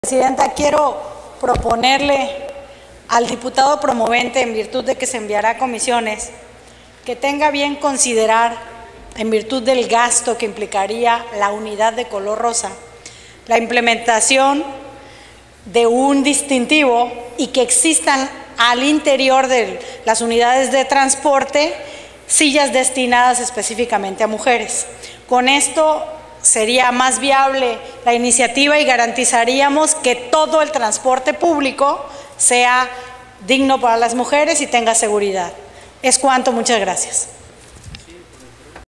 Presidenta, quiero proponerle al diputado promovente, en virtud de que se enviará a comisiones, que tenga bien considerar, en virtud del gasto que implicaría la unidad de color rosa, la implementación de un distintivo y que existan al interior de las unidades de transporte sillas destinadas específicamente a mujeres. Con esto sería más viable la iniciativa y garantizaríamos que todo el transporte público sea digno para las mujeres y tenga seguridad. Es cuanto, muchas gracias.